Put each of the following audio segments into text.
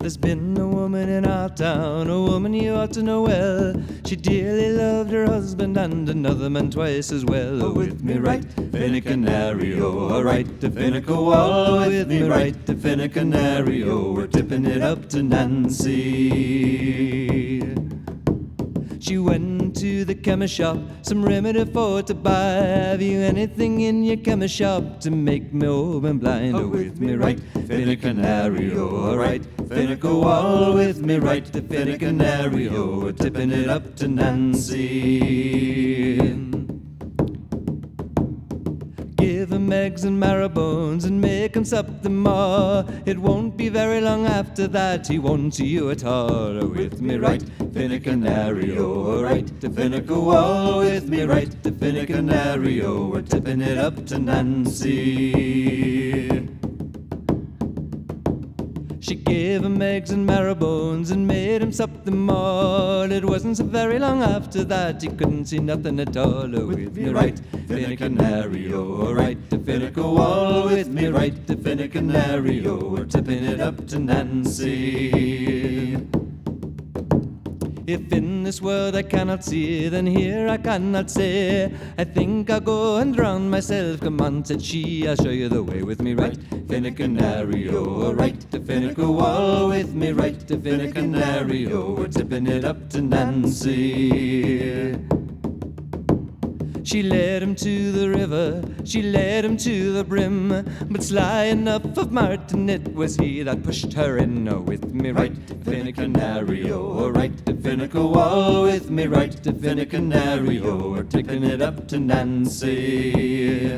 There's been a woman in our town, a woman you ought to know well. She dearly loved her husband and another man twice as well. Oh, with me right fin a canary, oh, right to finical wall. With me right to fin a canary, oh, we're tipping it up to Nancy. She went to the chemist shop, some remedy for to buy. Have you anything in your chemist shop to make me old and blind? Oh, with me right fin a canary, oh, right finical wall. With me right to fin a canary, oh, we're tipping it up to Nancy. Give 'em eggs and marrow bones and make 'em sup them more. It won't be very long after that he won't see you at all. Oh, with me right fin a canary, oh, right to finical wall. With me right to fin a canary, oh, we're tipping it up to Nancy. She gave 'em eggs and marrow bones and made 'em sup them all. It wasn't so very long after that he couldn't see nothing at all. Oh, with me right fin a canary, oh, right to finical wall. With me right to fin a canary, oh, we're tipping it up to Nancy. If in this world I cannot see, then here I cannot say. I think I'll go and drown myself. Come on, said she, I'll show you the way. With me right fin a canary, oh, right to finical wall. With me right to fin a canary, oh, we're tipping it up to Nancy. She led him to the river, she led him to the brim, but sly enough of Martin it was he that pushed her in. Oh, with me right fin a canary, oh, right to finical wall. With me right to fin a canary, oh, we're taking it up to Nancy.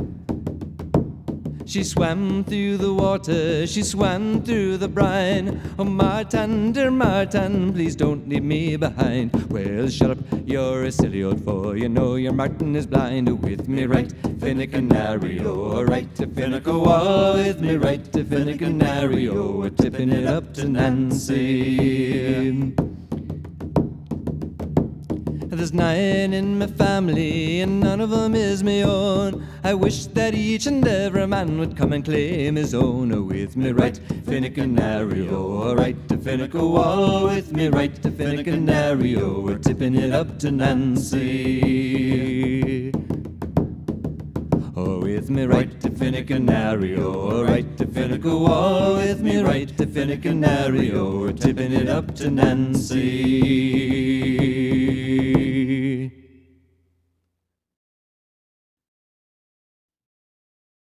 She swam through the water, she swam through the brine. Oh, Martin, dear Martin, please don't leave me behind. Well, shut up, you're a silly old fool, you know your Martin is blind. Oh, with me right fin a canary, oh, right to finical wall. With me right to fin a canary, oh, we're tipping it up to Nancy. There's 9 in my family and none of 'em is me own. I wish that each and every man would come and claim his own. Oh, with me right fin a canary, oh, right to finical wall. With me right to fin a canary, oh, we're tipping it up to Nancy. Oh, with me right to fin a canary, oh, right to finical wall. With me right to fin a canary, oh, we're tipping it up to Nancy.